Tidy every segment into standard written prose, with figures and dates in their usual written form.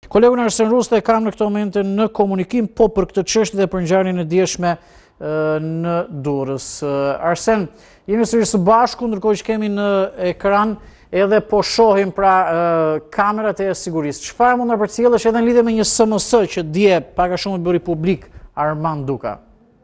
Kolegun Arsen Rusta e kam në këto momente në komunikim, po për këtë çështje dhe për ngjarjen e dieshme në Durrës. Arsen, jemi sërish së bashku, ndërkohë që kemi në ekran edhe po shohim pra kamerat e sigurisë. Çfarë mund ta përcjellësh edhe në lidhje me një SMS që dje pak a shumë bëri publik Armand Duka?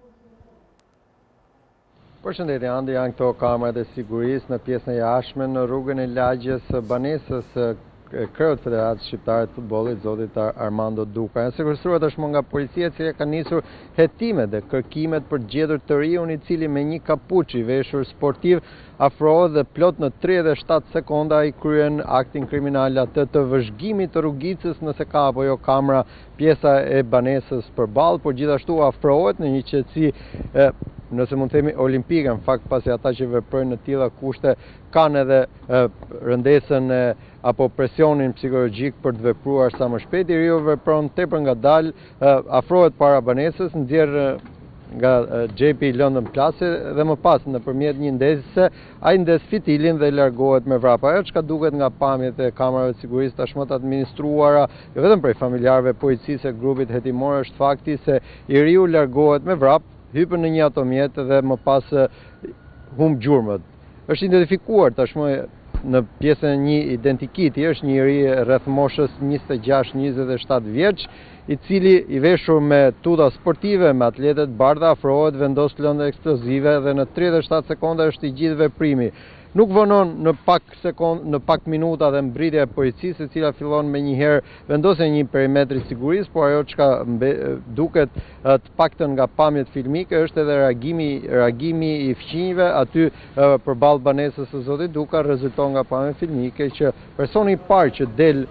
Përshëndetje, Andi, janë këto kamerat e sigurisë në pjesën e jashtme në rrugën e lagjes banesës Kryeut Federatës Shqiptare të Futbollit, zotit Armando Duka. Janë sekuestruar tashmë nga policia, e cila ka nisur hetimet dhe kërkimet për gjetur të riun i cili me një kapuç i veshur sportiv afrohet dhe plot në 37 sekonda i kryen aktin kriminal atë të vëzhgimit të rrugicës nëse ka apo jo kamera pjesa e banesës përballë, por gjithashtu afrohet në një qetësi nëse mund të themi olimpike, në fakt pasi ata që veprojnë në tilla kushte kanë edhe rëndesën apo presionin psikologjik për të vepruar sa më shpejt. I riu vepron tepër ngadalë, afrohet para banesës, nxjerr nga xhepi i lëndën plase dhe më pas nëpërmjet një ndesë ai ndes fitilin dhe largohet me vrap. Ajo çka duket nga pamjet e kamerave të sigurisë tashmë të administruara jo vetëm prej familjarëve policisë e grupit hetimor është fakti se i riu largohet me vrap, hypën në një automjet dhe më pas humb gjurmët. Është identifikuar tashmë në pjesën e një identikiti, është një ri rreth moshës 26-27 vjeç, i cili i veshur me tuta sportive me atletet bardha afrohet, vendos lëndë eksplozive dhe në 37 sekonda është i gjithë veprimi. Nuk vonon në pak minuta dhe mbritja e policisë, e cila fillon me njëherë vendosja një perimetri sigurisë, por ajo çka duket të paktën nga pamjet filmike është edhe reagimi i fqinjve aty përballë banesës së zotit Duka, rezulton nga pamjet filmike që personi i parë që del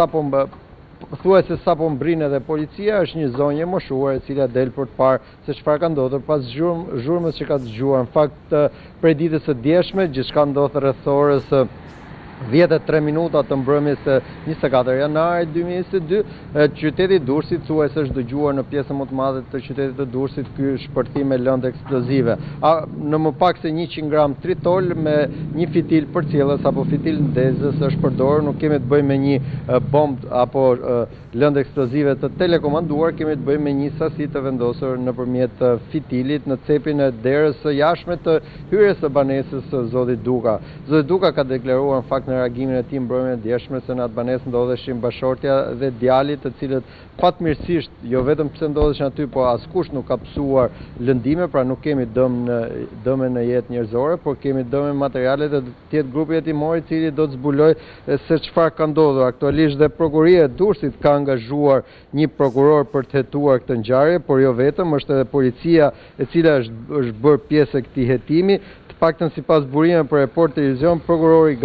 thuajse sapo mbrin edhe policia është një zonjë e moshuar e cila del për të parë se çfarë ka ndodhur pas zhurmës që ka dëgjuar. Në fakt, prej ditës së djeshme, gjithçka ndodh rreth orës 10:03 të mbrëmjes së 24 janarit 2022, qyteti i Durrësit thuajse është dëgjuar në pjesën më të madhe të qytetit të Durrësit ky shpërthim me lëndë eksplozive. Në më pak se 100 gram tritol me një fitil përcjellës apo fitil ndezës është përdorur. Nuk kemi të bëjmë me një bombë apo lëndë eksplozive të telekomanduar, kemi të bëjmë me një sasi të vendosur nëpërmjet fitilit në cepin e derës së jashtme të hyrjes së banesës së zotit Duka. Zoti Duka ka deklaruar në fakt në reagimin e tij mbrëmjen e djeshme se në atë banesë ndodheshin bashortja dhe djali, të cilët fatmirësisht jo vetëm pse ndodheshin aty, por askush nuk ka psuar lëndime, pra nuk kemi dëme në jetë njerëzore, por kemi dëme materiale dhe tjetë grupi hetimor i cili do të zbuloj se çfarë ka ndodhur. Aktualisht dhe prokuroria e Durrësit ka angazhuar një prokuror për të hetuar këtë ngjarje, por jo vetëm, është edhe policia e cila është bërë pjesë e këtij hetimi. Paktën sipas burimeve për Report Televizion, prokurori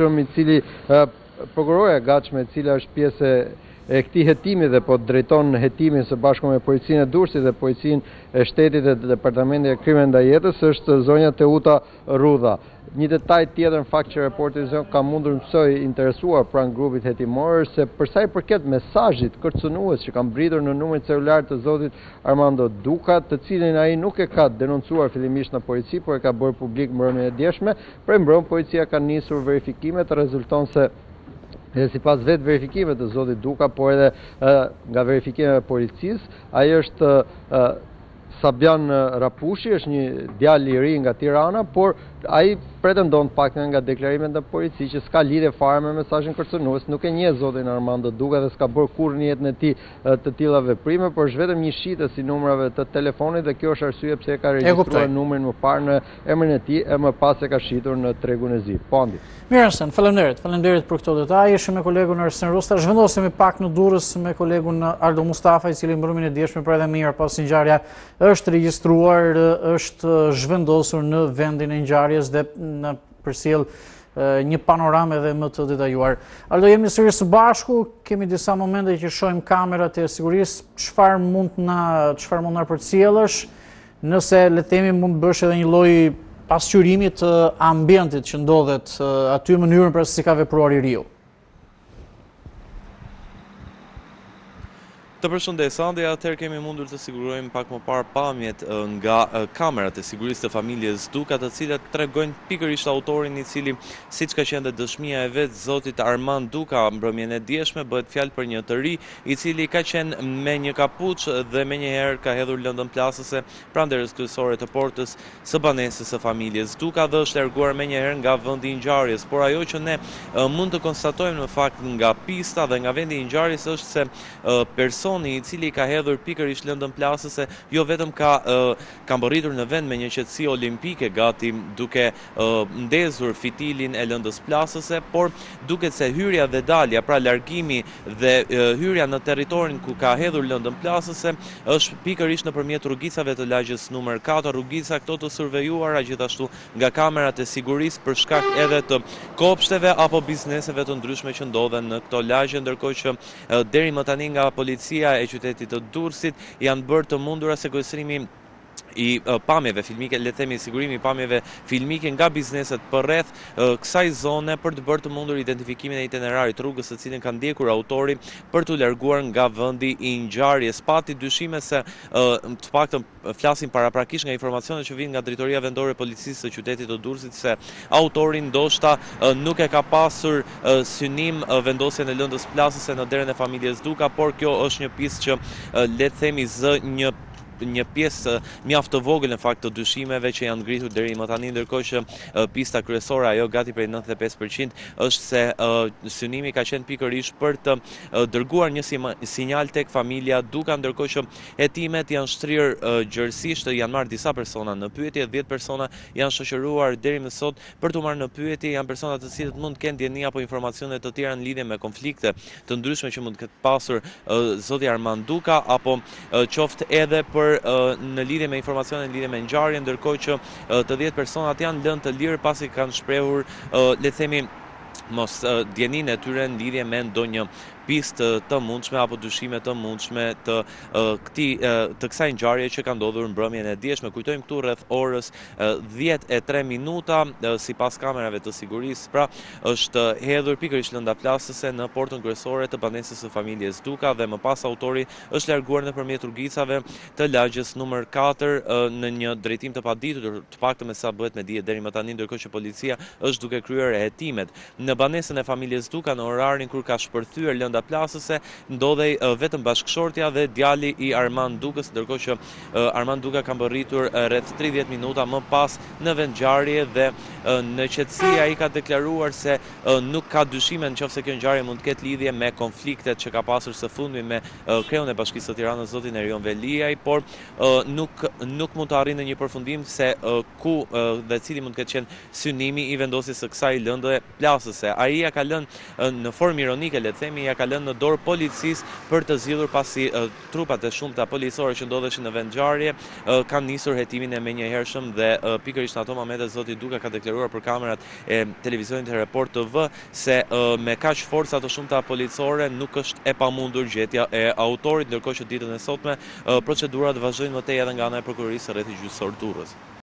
prokuroria e gatshme e cila është pjesë e këtij hetimi dhe po drejton hetimin së bashku me policinë e Durrësit dhe policinë e shtetit dhe departamentin e krimeve ndaj jetës është zonja Teuta Rudha. Një detaj tjetër në fakt që Report Televizion ka mundur mësoj interesuar pranë grupit hetimor se për sa i përket mesazhit kërcënues që ka mbritur në numrin celular të zotit Armando Duka, të cilin ai nuk e ka denoncuar fillimisht në polici, por e ka bërë publik mbrëmjen e djeshme. Prej mbrëm policia ka nisur verifikimet, rezulton se dhe sipas vetë verifikimeve të zotit Duka, por edhe nga verifikimet e policisë, ai është Sabian Rapushi, është një djalë i ri nga Tirana, por ai pretendon pak nga deklarimet në polici që s'ka lidhje fare me mesazhin kërcënues, nuk e njeh zotin Armando Duka dhe s'ka bërë kurrë në jetën e tij të tilla veprime, por është vetëm një shitës i numrave të telefonit dhe kjo është arsye pse e ka regjistruar numrin më parë në emrin e tij e më pas e ka shitur në tregun e zi. Pondi. Mirë Arsen, faleminderit për këto detaje. Ishim me kolegun Arsen Rusta. Zhvendosemi pak në Durrës me kolegun Aldo Mustafa, i cili mbrëmjen e djeshme për edhe mirë pas ngjarja është regjistruar, është zhvendosur në vendin e ngjarjes dhe në përcjell një panoramë edhe më të detajuar. Aldo, jemi sërish së bashku, kemi disa momente që shohim kamerat e sigurisë, çfarë mund na përcjellësh, nëse le të themi mund të bësh edhe një lloj pasqyrimi të ambientit që ndodhet aty, mënyrën për si ka vepruar i riu. Të përshëndes, Andi, atëherë kemi mundur të sigurojmë pak më parë pamjet nga kamerat e sigurisë të familjes Duka, të cilat tregojnë pikërisht autorin i cili, siç ka qenë dëshmia e vet, zotit Armand Duka, mbrëmjen e dieshme bëhet fjalë për një të ri i cili ka qenë me një kapuç dhe menjëherë ka hedhur lëndën plasëse pranë derës kryesore të portës së banesës së familjes Duka dhe është larguar menjëherë nga vendi i ngjarjes. Por ajo që ne mund të konstatojmë në fakt nga pista dhe nga vendi i ngjarjes është se personi i cili ka hedhur pikërisht lëndën plasëse jo vetëm ka mbërritur në vend me një qetësi olimpike gati duke ndezur fitilin e lëndës plasëse, por duket se hyrja dhe dalja, pra largimi dhe hyrja në territorin ku ka hedhur lëndën plasëse është pikërisht nëpërmjet rrugicave të lagjes numër 4, rrugica këto të survejuara gjithashtu nga kamerat e sigurisë për shkak edhe të kopshteve apo bizneseve të ndryshme që ndodhen në këto lagje, ndërkohë që deri më tani nga policia e qytetit të Durrësit janë bërë të mundura sekuestrimi i pamjeve filmike, le të themi sigurimi i pamjeve filmike nga bizneset përreth kësaj zone për të bërë të mundur identifikimin e itinerarit rrugës së cilin ka ndjekur autori për t'u larguar nga vendi i ngjarjes. Pati dyshime se të paktën flasim paraprakisht nga informacionet që vijnë nga drejtoria vendore e policisë së qytetit të Durrësit se autori ndoshta nuk e ka pasur synim vendosjen e lëndës plasëse në derën e familjes Duka, por kjo është një pjesë që le të themi zë një pjesë mjaft të vogël në fakt të dyshimeve që janë ngritur deri më tani, ndërkohë që pista kryesore, ajo gati prej 95%, është se synimi ka qenë pikërisht për të dërguar një sinjal tek familja Duka, ndërkohë që hetimet janë shtrirë gjërësisht, janë marrë disa persona në pyetje, 10 persona janë shoqëruar deri më sot për të marrë në pyetje, janë persona të cilët mund të kenë dieni apo informacione të tjera në lidhje me konflikte të ndryshme që mund të ketë pasur zoti Armand Duka apo qoftë edhe për në lidhje me informacione në lidhje me ngjarjen, ndërkohë që të 10 personat janë lënë të lirë pasi kanë shprehur, le të themi, mos dieninë e tyre në lidhje me ndonjë pistë të mundshme apo dyshime të mundshme të kësaj ngjarje që ka ndodhur mbrëmjen e dieshme. Kujtojmë këtu rreth orës 10:03 sipas kamerave të sigurisë, pra është hedhur pikërisht lënda plasëse në portën kryesore të banesës së familjes Duka dhe më pas autori është larguar nëpërmjet rrugicave të lagjes numër 4 në një drejtim të paditur, të paktën me sa bëhet me dije deri më tani, ndërkohë që policia është duke kryer hetimet. Në banesën e familjes Duka në orarin kur ka shpërthyer lënda plasëse ndodhej vetëm bashkëshortja dhe djali i Armand Dukës, ndërkohë që Armand Duka ka mbërritur rreth 30 minuta më pas në vend ngjarje dhe në qetësi ai ka deklaruar se nuk ka dyshime nëse kjo ngjarje mund të ketë lidhje me konfliktet që ka pasur së fundmi me kreun e Bashkisë së Tiranës zotin Erion Veliaj, por nuk mund të arrijë në një përfundim se ku dhe cili mund të ketë qenë synimi i vendosjes së kësaj lëndë plasëse. Ai ja ka lënë në formë ironike, le të themi, ja ka lënë në dorë policisë për të zgjidhur pasi trupat e shumta policore që ndodheshin në vend ngjarje kanë nisur hetimin e menjëhershëm dhe pikërisht në ato momente zoti Duka ka deklaruar për kamerat e televizionit Report TV se me kaq forca të shumta policore nuk është e pamundur gjetja e autorit, ndërkohë që ditën e sotme procedurat vazhdojnë më tej edhe nga ana e prokurorisë rreth gjyqësor Durrës.